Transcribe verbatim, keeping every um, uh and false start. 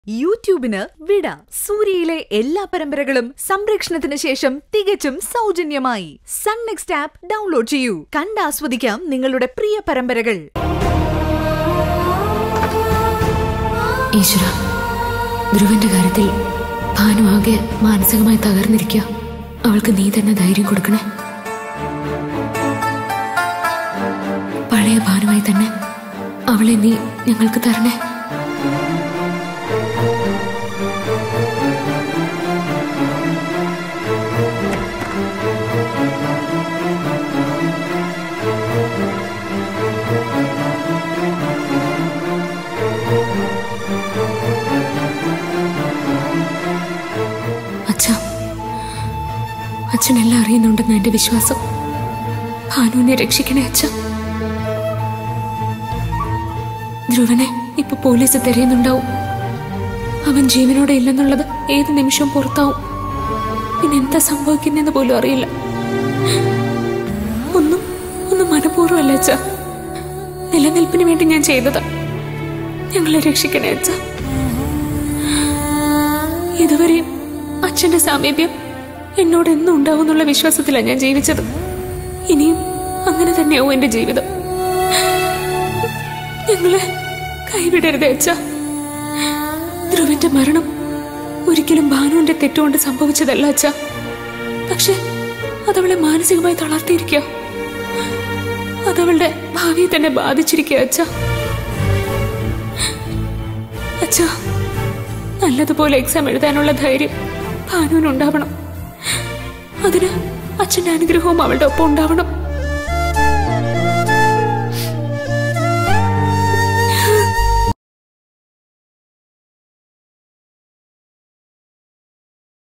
യൂട്യൂബിന് വിട. സൂര്യയിലെ എല്ലാ പരമ്പരകളും സംരക്ഷണത്തിന് ശേഷം തികച്ചും സൗജന്യമായി സൺ നെക്സ്റ്റ് ആപ്പ് ഡൗൺലോഡ് ചെയ്യൂ. കണ്ടാസ്വദിക്കാം നിങ്ങളുടെ പ്രിയ പരമ്പരകൾ. ഈശ്വര, ധ്രുവന്റെ കാര്യത്തിൽ ഭാനു ആകെ മാനസികമായി തകർന്നിരിക്കുക. അവൾക്ക് നീ തന്നെ ധൈര്യം കൊടുക്കണേ. പഴയ ഭാനുവായി തന്നെ അവളെ നീ ഞങ്ങൾക്ക് തരണേ. അച്ഛ, അച്ഛനെല്ലാം അറിയുന്നുണ്ടെന്ന് എന്റെ വിശ്വാസം. ഭാനുവിനെ രക്ഷിക്കണേ അച്ഛ. ധ്രുവനെ ഇപ്പൊ പോലീസ് തിരയുന്നുണ്ടാവും. അവൻ ജീവനോടെ ഇല്ലെന്നുള്ളത് ഏത് നിമിഷവും പുറത്താവും. പിന്നെ എന്താ സംഭവിക്കുന്നെന്ന് പോലും അറിയില്ല. ഒന്നും ഒന്നും മനഃപൂർവ്വമല്ല അച്ഛ. നിലനിൽപ്പിന് വേണ്ടി ഞാൻ ചെയ്തതാ. ഞങ്ങളെ രക്ഷിക്കണേ അച്ഛ. ഇതുവരെയും അച്ഛന്റെ സാമീപ്യം എന്നോട് എന്നും ഉണ്ടാവും എന്നുള്ള വിശ്വാസത്തിലാണ് ഞാൻ ജീവിച്ചത്. ഇനിയും അങ്ങനെ തന്നെയാവും എന്റെ ജീവിതം. ഞങ്ങളെ കൈവിടരുതേ അച്ഛ. ധ്രുവന്റെ മരണം ഒരിക്കലും ഭാനുവിന്റെ തെറ്റുകൊണ്ട് സംഭവിച്ചതല്ല അച്ഛ. പക്ഷെ അതവളെ മാനസികമായി തളർത്തിയിരിക്കുക. അതവളുടെ ഭാവിയെ തന്നെ ബാധിച്ചിരിക്കുക അച്ഛ. അച്ഛ, നല്ലതുപോലെ എക്സാം എഴുതാനുള്ള ധൈര്യം ഭാനുവിനുണ്ടാവണം. അതിന് അച്ഛന്റെ അനുഗ്രഹവും അവളുടെ ഒപ്പം ഉണ്ടാവണം.